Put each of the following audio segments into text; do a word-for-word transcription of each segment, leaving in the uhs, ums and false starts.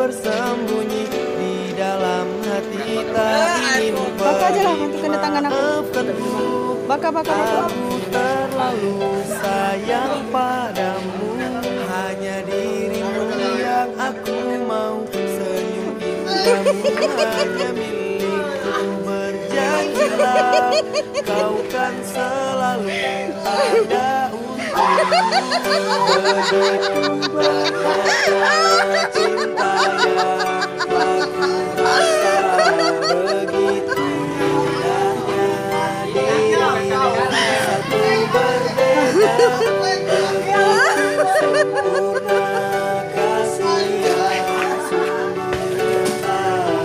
bersembunyi di dalam hati tak ingin Baka aja lah untuk tanda tangan aku. Baka baka baka. Aku terlalu sayang padamu, hanya dirimu yang aku mau. Senyum indahmu hanya milikku, berjanjilah kau kan selalu ada untukku. Begitu banyak cinta yang aku rasa, begitu indahnya dirimu. Satu berbeda, begitu sempurna kasih yang sungguh nyata.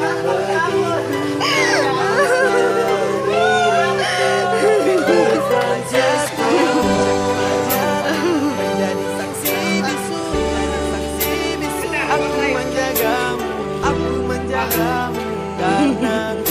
Begitu diriku, Francisco menjadi saksi bisu, saksi bisu. Aku menjagamu, aku menjagamu karena